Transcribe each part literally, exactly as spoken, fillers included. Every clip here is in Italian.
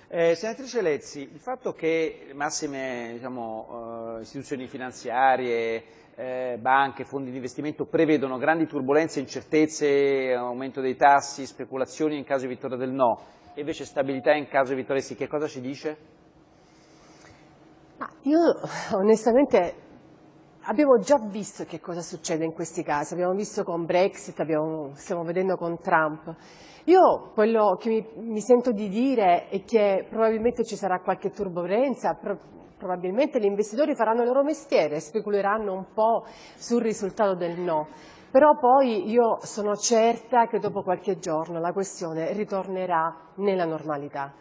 Eh, senatrice Lezzi, il fatto che le massime diciamo, eh, istituzioni finanziarie, eh, banche, fondi di investimento prevedono grandi turbolenze, incertezze, aumento dei tassi, speculazioni in caso di vittoria del no, e invece stabilità in caso di vittoria sì, che cosa ci dice? Ah, io onestamente abbiamo già visto che cosa succede in questi casi, abbiamo visto con Brexit, abbiamo, stiamo vedendo con Trump. Io quello che mi, mi sento di dire è che probabilmente ci sarà qualche turbolenza, pro, probabilmente gli investitori faranno il loro mestiere, speculeranno un po' sul risultato del no. Però poi io sono certa che dopo qualche giorno la questione ritornerà nella normalità.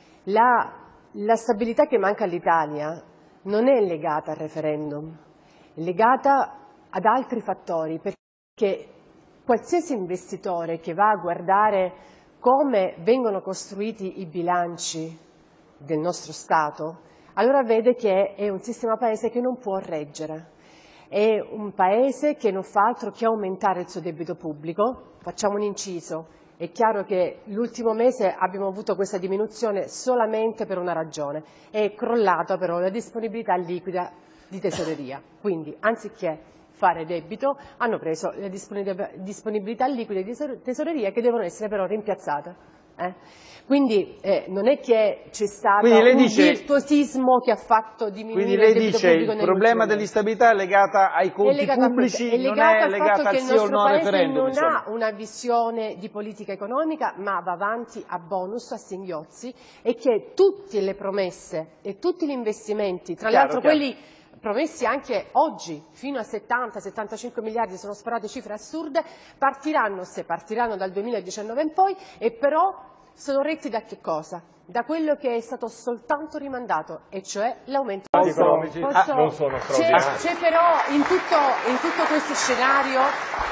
La, la stabilità che manca all'Italia non è legata al referendum, è legata ad altri fattori, perché qualsiasi investitore che va a guardare come vengono costruiti i bilanci del nostro Stato, allora vede che è un sistema paese che non può reggere. È un paese che non fa altro che aumentare il suo debito pubblico. Facciamo un inciso. È chiaro che l'ultimo mese abbiamo avuto questa diminuzione solamente per una ragione. È crollata però la disponibilità liquida di tesoreria. Quindi, anziché fare debito, hanno preso le disponibilità liquide di tesoreria che devono essere però rimpiazzate. Eh? Quindi eh, non è che c'è stato un dice, virtuosismo che ha fatto diminuire quindi lei il debito dice pubblico. Il problema dell'instabilità è legata ai conti è pubblici, è non è legata al sì o no al referendum. Il nostro paese non ha una visione di politica economica, ma va avanti a bonus, a singhiozzi, e che tutte le promesse e tutti gli investimenti, tra l'altro quelli promessi anche oggi, fino a settanta settantacinque miliardi, sono sparate cifre assurde, partiranno, se partiranno dal duemiladiciannove in poi, e però sono retti da che cosa? Da quello che è stato soltanto rimandato, e cioè l'aumento dei economici. Posso, ah, non sono c'è, c'è però in tutto, in tutto questo scenario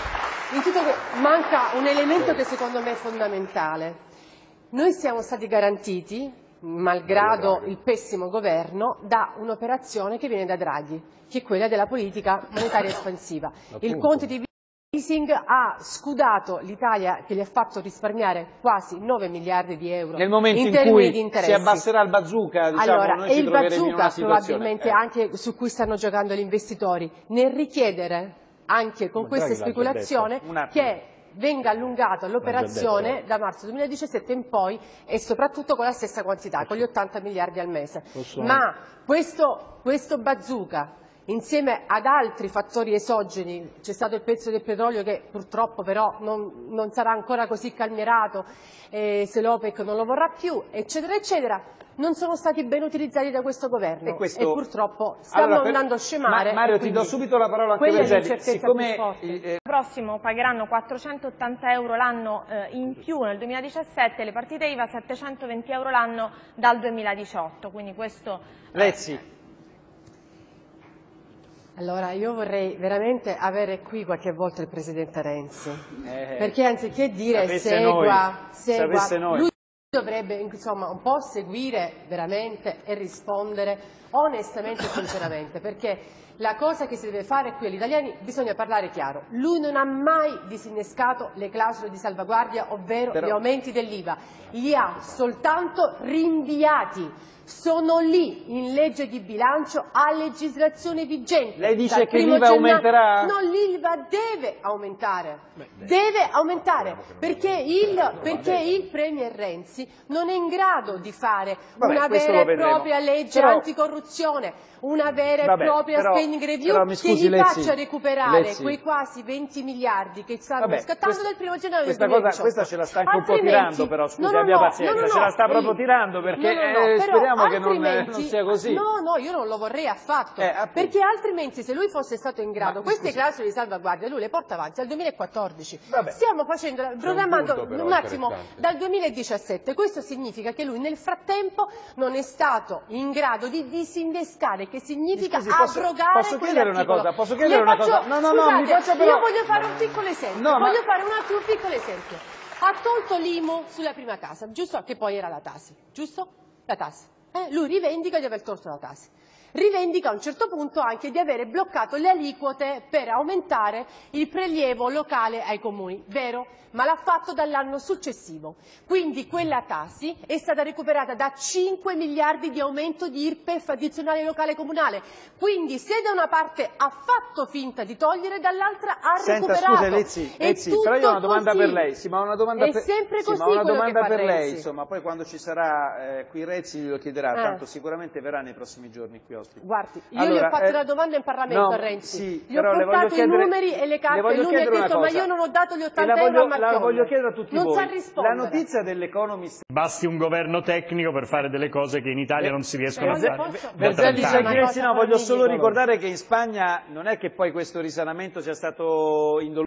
in tutto, manca un elemento che secondo me è fondamentale. Noi siamo stati garantiti, malgrado il pessimo governo, da un'operazione che viene da Draghi, che è quella della politica monetaria espansiva. Il quantitative easing ha scudato l'Italia, che gli ha fatto risparmiare quasi nove miliardi di euro nel momento in, in termini cui di interessi. Si abbasserà il bazooka, diciamo, allora, noi e ci il bazooka probabilmente eh. anche su cui stanno giocando gli investitori, nel richiedere anche con Ma questa Draghi speculazione che venga allungata l'operazione da marzo duemiladiciassette in poi, e soprattutto con la stessa quantità, con gli ottanta miliardi al mese. Ma questo, questo bazooka, insieme ad altri fattori esogeni, c'è stato il prezzo del petrolio che purtroppo però non, non sarà ancora così calmierato eh, se l'OPEC non lo vorrà più, eccetera, eccetera, non sono stati ben utilizzati da questo governo e, questo... e purtroppo stanno allora, per... andando a scemare. Ma, Mario, ti do subito la parola anche per Gelli. Siccome il eh... prossimo pagheranno quattrocentottanta euro l'anno eh, in più nel duemiladiciassette, le partite I V A settecentoventi euro l'anno dal duemiladiciotto, quindi questo... Lezzi. Eh... Allora, io vorrei veramente avere qui qualche volta il Presidente Renzi, eh, perché anziché dire segua, segua, lui dovrebbe insomma un po' seguire veramente e rispondere onestamente e sinceramente, perché la cosa che si deve fare qui agli italiani, bisogna parlare chiaro. Lui non ha mai disinnescato le clausole di salvaguardia, ovvero Però... gli aumenti dell'I V A, li ha soltanto rinviati. Sono lì in legge di bilancio a legislazione vigente. Lei dice che l'I V A aumenterà? No, l'I V A deve aumentare, Beh, deve aumentare, perché il, perché il Premier Renzi non è in grado di fare Vabbè, una vera e propria legge però... anticorruzione, una vera e Vabbè, propria però, spending review però, scusi, che gli Lezzi, faccia recuperare Lezzi. quei quasi venti miliardi che stanno Vabbè, scattando questa, dal primo gennaio del questa duemiladiciotto. Cosa, questa ce la sta anche altrimenti, un po' tirando, però scusi, no, no, abbia no, pazienza, no, no, ce la sta proprio il, tirando perché no, no, no, eh, però speriamo che non, non sia così. No, no, io non lo vorrei affatto, eh, perché altrimenti se lui fosse stato in grado, Ma, queste scusi. clausole di salvaguardia lui le porta avanti al duemilaquattordici. Vabbè. Stiamo facendo, programmando un punto, però, un attimo dal duemiladiciassette, questo significa che lui nel frattempo non è stato in grado di disinnescare, che significa scusi, posso, abrogare posso chiedere una cosa, posso chiedere faccio, una cosa? No, no, scusate, no, mi faccia però... io voglio fare un piccolo esempio, no, voglio ma... fare un altro un piccolo esempio. Ha tolto l'I M U sulla prima casa, giusto? Che poi era la Tasi, giusto? La Tasi. Eh? Lui rivendica di aver tolto la Tasi. rivendica a un certo punto anche di avere bloccato le aliquote per aumentare il prelievo locale ai comuni, vero? Ma l'ha fatto dall'anno successivo. Quindi quella Tasi è stata recuperata da cinque miliardi di aumento di I R P E F addizionale locale comunale. Quindi se da una parte ha fatto finta di togliere, dall'altra ha Senta, recuperato. scusa Lezzi, Lezzi però io ho una domanda così. per lei. Sì, ma una domanda È per, sempre sì, così ma una quello domanda che fa per lei, Renzi. insomma, poi quando ci sarà eh, qui Renzi glielo chiederà, Eh. tanto sicuramente verrà nei prossimi giorni qui ospite. Guardi, io Allora, gli ho fatto eh, una domanda in Parlamento no, a Renzi, sì, gli ho però le voglio portato chiedere- i numeri e le le carte, voglio lui mi ha chiedere una detto ma cosa. io non ho dato gli E ottanta la euro a voglio, la Marchionne. voglio chiedere a tutti non voi. sa rispondere. La notizia dell'Economist. Basti un governo tecnico per fare delle cose che in Italia non si riescono a Però fare. posso- da Verzelli trenta anni. Una Sagliesi, cosa no, voglio solo formidabile. ricordare che in Spagna non è che poi questo risanamento sia stato indolore,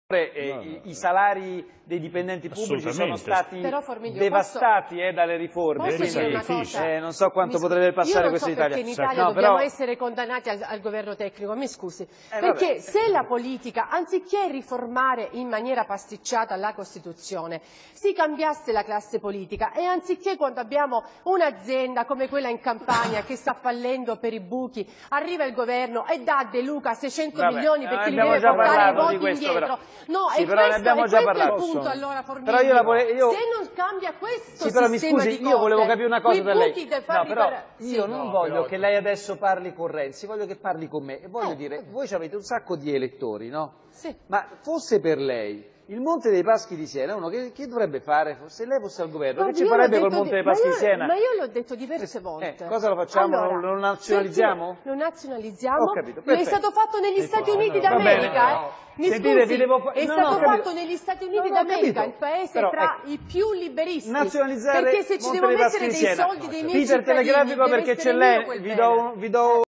e No, no, i, no. i salari dei dipendenti pubblici sono Assolutamente. stati Però, Formiglio, devastati eh, dalle riforme. Posso Veri dire una sacrifici. cosa? Eh, non so quanto Mi- potrebbe passare io non questo so in Italia. perché in Italia No, dobbiamo però- essere condannati al, al governo tecnico, mi scusi. Eh, perché vabbè. se la politica, anziché riformare in maniera pasticciata la Costituzione, si cambiasse la classe politica e anziché quando abbiamo un'azienda come quella in Campania che sta fallendo per i buchi, arriva il governo e dà a De Luca seicento Vabbè, milioni eh, perché li abbiamo deve già portare i parlato di voti questo, indietro. però. No, Sì, e però ne questo, abbiamo e già questo è il parlato. punto allora, Formiglio. Però io la vole- io- Se non cambia questo Sì, però mi sistema scusi, di io volevo cose, capire una cosa quei da lei. buchi da No, farli però per- io sì. non No, voglio però- che lei adesso parli con Renzi, voglio che parli con me. E voglio Eh, dire, vabbè. voi avete un sacco di elettori, no? Sì. Ma fosse per lei il Monte dei Paschi di Siena, uno che, che dovrebbe fare? Se lei fosse al governo, Guardi, che ci io l'ho farebbe col detto Monte di- dei Paschi ma di io- Siena? Ma io l'ho detto diverse volte. Eh, cosa lo facciamo? Allora, Lo nazionalizziamo? perché Lo nazionalizziamo? Ho capito, Lo è perfetto. stato fatto negli Stati Uniti Va bene, d'America, no. eh? Mi Sentite, scusi, vi devo fa- è no, stato no, ho capito. fatto negli Stati Uniti No, no, ho d'America, capito. il paese Però, tra ecco, i più liberisti. Nazionalizzare perché se ci Monte devo dei Paschi mettere di dei Siena. soldi dei miei Peter cittadini, Telegrafico deve perché essere c'è mio lei, quel vi bene. do, un- vi do